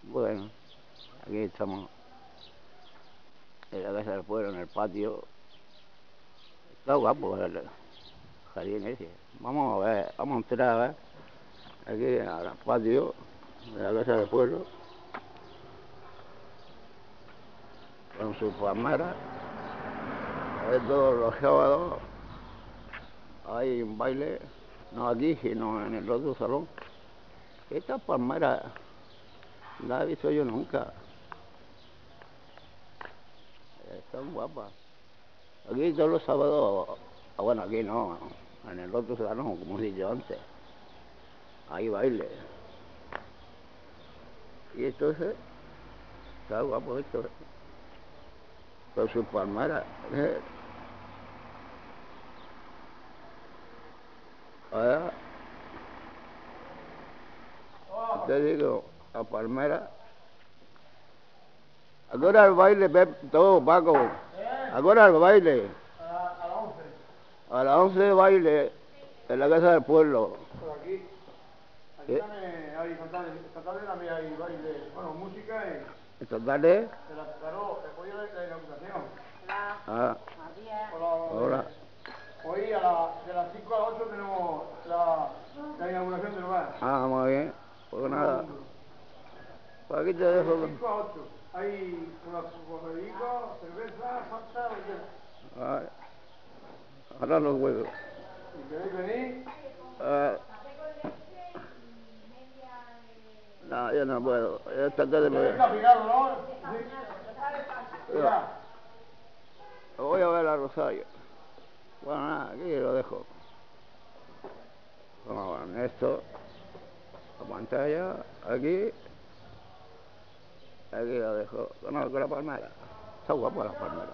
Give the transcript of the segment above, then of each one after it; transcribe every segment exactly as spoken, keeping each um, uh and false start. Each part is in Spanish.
Bueno, aquí estamos en la casa del pueblo, en el patio. Está guapo el jardín ese. Vamos a ver, vamos a entrar a ver. Aquí al patio de la casa del pueblo. Con sus palmeras. A ver, todos los sábados hay un baile. No aquí, sino en el otro salón. Estas palmeras no las he visto yo nunca. Están guapas. Aquí todos los sábados, ah, bueno, aquí no, en el otro salón, como he dicho antes, hay baile. Y esto es, está guapo esto, eh, con sus palmeras. Eh. Ahora, te digo, la palmera. ¿A qué hora el baile, Pep? Todo, Paco? ¿A qué hora el baile? A, a las once. A las once de baile en la casa del pueblo. Por aquí. Aquí ¿Qué? también hay, esta tarde, esta tarde también hay baile, bueno, música y... ¿Esta tarde? Claro, hoy es la inauguración. Hola. Ah. Hola. Hola. Hoy a la, de las cinco a las ocho tenemos la, la inauguración del lugar. Ah, muy bien. Pues nada. Pues aquí te dejo. De cinco a ocho. Hay unos bocadillos, cerveza, pasta, lo que... Ah, ahora los huevos. Si queréis venir... Ah. No, yo no puedo. Esta tarde me voy. Está picado, ¿no? Sí. Ya. Voy a ver a Rosario. Bueno, nada, aquí lo dejo. Vamos a ver esto. La pantalla, aquí. Aquí lo dejo. No, con la palmera. Está guapa la palmera.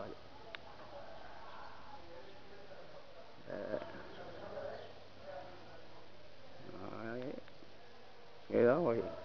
Eh, ahí. Quedamos ahí.